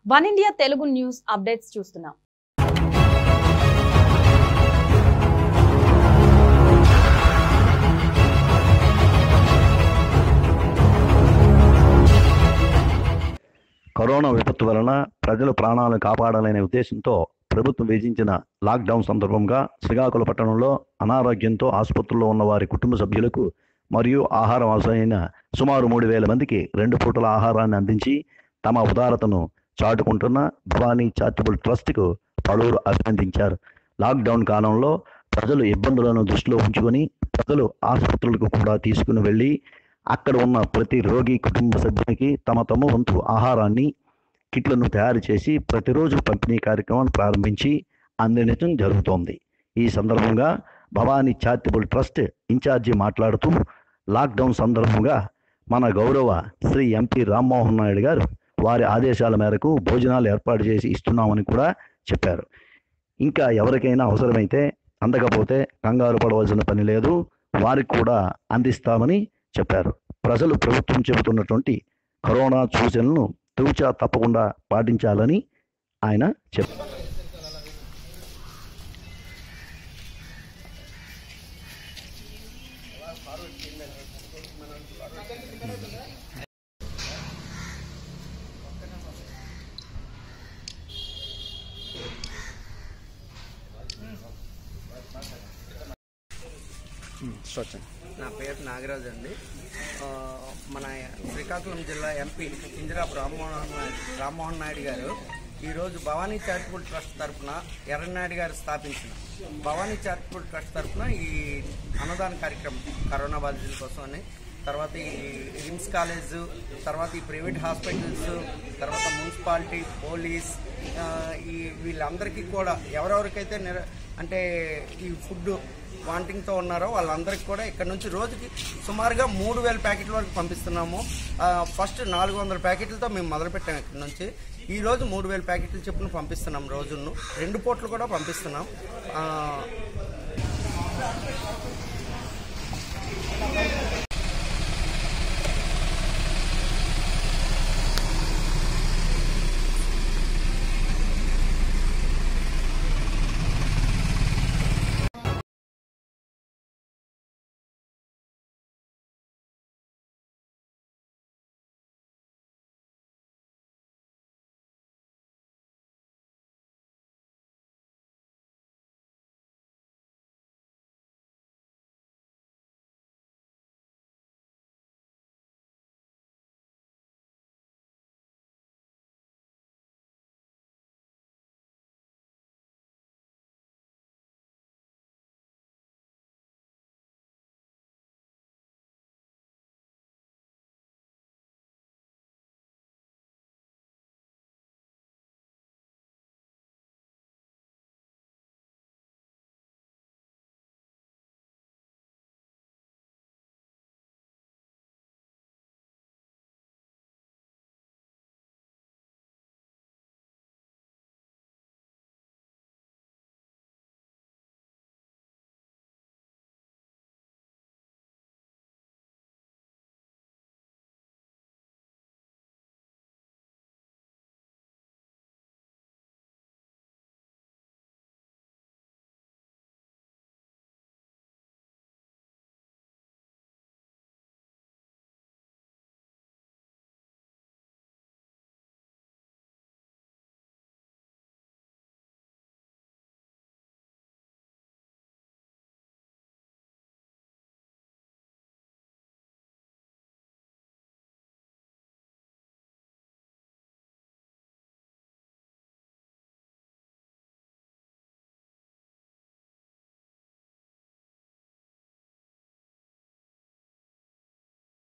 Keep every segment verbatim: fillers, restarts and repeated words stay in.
One India Telugu news updates చూస్తున్నాం. Corona విపత్తు వలన ప్రజల ప్రాణాలను కాపాడాలనే ఉద్దేశంతో ప్రభుత్వం విధించిన లాక్డౌన్ సందర్భంగా శ్రీకాకుళం పట్టణంలో అనారోగ్యంతో ఆసుపత్రుల్లో ఉన్న వారి కుటుంబ సభ్యులకు మరియు ఆహారం అవసరమైన సుమారు మూడు వేల మందికి రెండు పూటల ఆహారాన్ని అందించి తమ ఉదారతను చాటుకుంటున్న భవానీ చారిటబుల్ ట్రస్ట్కు పలువురు అభినందించారు. లాక్డౌన్ కాలంలో ప్రజలు ఇబ్బందులను దృష్టిలో ఉంచుకొని ప్రజలు ఆసుపత్రులకు కూడా తీసుకుని వెళ్ళి అక్కడ ఉన్న ప్రతి రోగి కుటుంబ సభ్యునికి తమ తమ వంతు ఆహారాన్ని కిట్లను తయారు చేసి ప్రతిరోజు పంపిణీ కార్యక్రమాన్ని ప్రారంభించి అందించడం జరుగుతోంది. ఈ సందర్భంగా భవానీ చారిటబుల్ ట్రస్ట్ ఇన్ఛార్జి మాట్లాడుతూ లాక్డౌన్ సందర్భంగా మన గౌరవ శ్రీ ఎంపీ రామ్మోహన్ నాయుడు గారు వారి ఆదేశాల మేరకు భోజనాలు ఏర్పాటు చేసి ఇస్తున్నామని కూడా చెప్పారు. ఇంకా ఎవరికైనా అవసరమైతే అందకపోతే కంగారు పడవలసిన పని లేదు, వారికి కూడా అందిస్తామని చెప్పారు. ప్రజలు ప్రభుత్వం చెబుతున్నటువంటి కరోనా సూచనలను తూచా తప్పకుండా పాటించాలని ఆయన చెప్పారు. నా పేరు నాగరాజు అండి. మన శ్రీకాకుళం జిల్లా ఎంపీ కింజరాపు రామ్మోహన్ రామ్మోహన్ నాయుడు గారు ఈరోజు భవానీ చారిటబుల్ ట్రస్ట్ తరఫున ఎర్రనాయుడు గారు స్థాపించిన భవానీ చారిటబుల్ ట్రస్ట్ తరఫున ఈ అన్నదాన కార్యక్రమం కరోనా బాధితుల కోసం అని, తర్వాత ఈ రిమ్స్ కాలేజు, తర్వాత ఈ ప్రైవేట్ హాస్పిటల్స్, తర్వాత మున్సిపాలిటీ, పోలీస్, ఈ వీళ్ళందరికీ కూడా ఎవరెవరికైతే నిర అంటే ఈ ఫుడ్ వాంటింగ్తో ఉన్నారో వాళ్ళందరికీ కూడా ఇక్కడ నుంచి రోజుకి సుమారుగా మూడు వేల ప్యాకెట్ల వరకు పంపిస్తున్నాము. ఫస్ట్ నాలుగు వందల ప్యాకెట్లతో మేము మొదలుపెట్టాము. ఇక్కడ నుంచి ఈరోజు మూడు వేల ప్యాకెట్ల చొప్పున పంపిస్తున్నాం. రోజును రెండు పూటలు కూడా పంపిస్తున్నాం.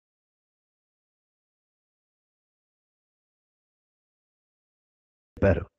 చెప్పారు.